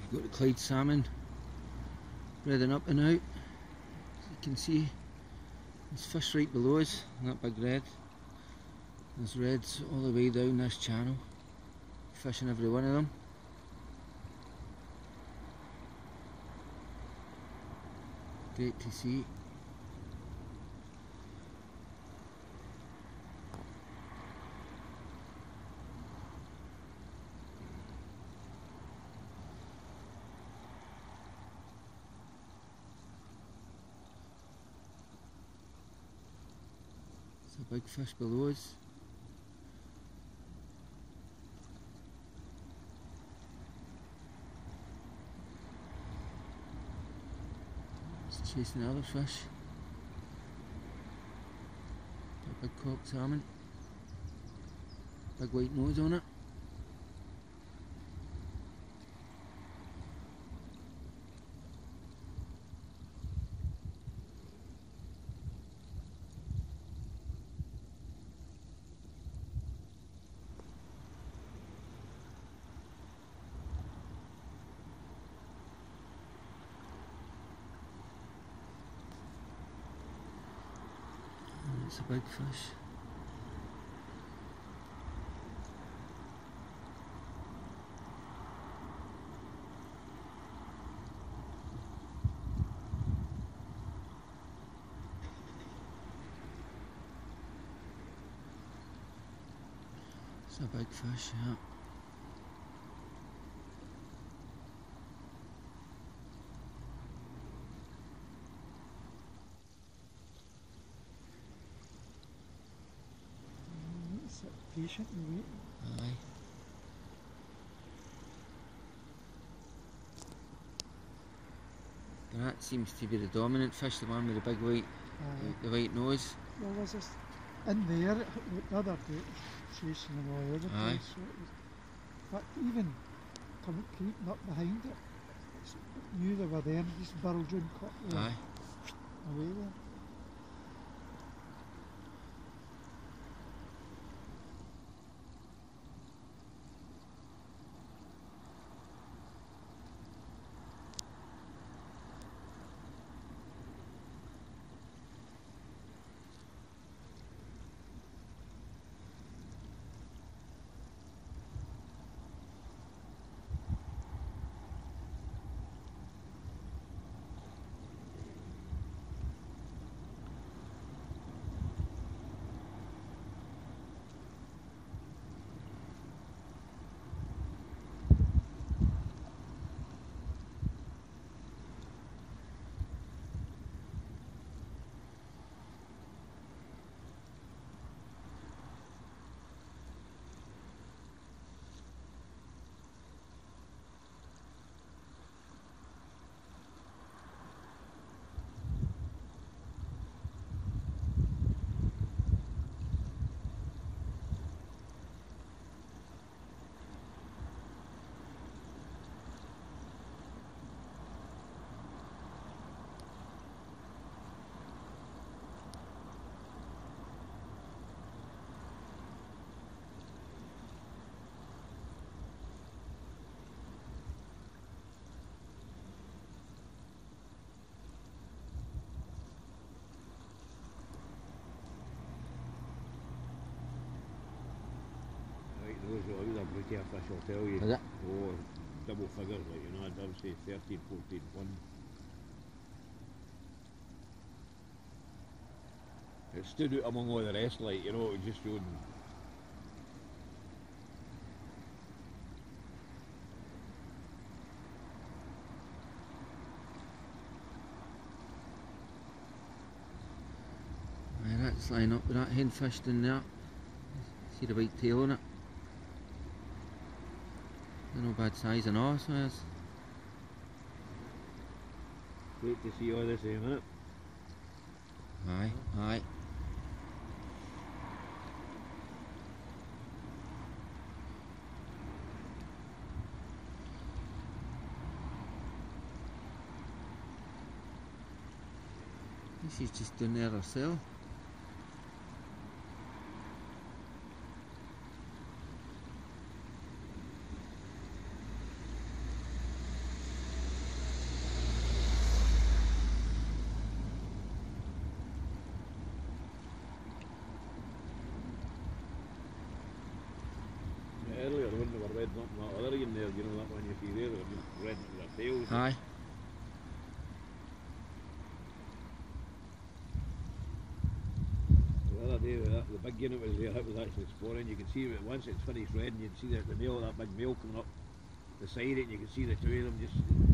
Got the Clyde salmon breathing up and out. As you can see, there's fish right below us, that big red. There's reds all the way down this channel, fish in every one of them. Great to see. A big fish below us. It's chasing the other fish. A big cocked salmon. Big white nose on it. It's a big fish. It's a big fish, yeah. Sit patient and wait. Aye. That seems to be the dominant fish, the one with the big white, the white nose. Well, there's this in there, the other day, chasing them all over the place. So but even creeping up behind it, knew they were there and just burrowed in quickly. Aye. Away there. Those are always a prettier fish, I'll tell you. Is it? Oh, double figures, like, you know, I'd have say 13, 14, 1. It stood out among all the rest, like, you know, it just showed. Aye, that's lying up with that hen fish in there. See the white tail on it. They're no bad size and all, so it's Great to see all the same, innit? aye, aye. This is just down there herself. jumping that other in there, you know, that one you see there, they're just red to their tails. Aye. The other day, the big unit was there, it was actually exploring. You can see it once it's finished red, and you can see that the male, that big male coming up the side it, and you can see the two of them just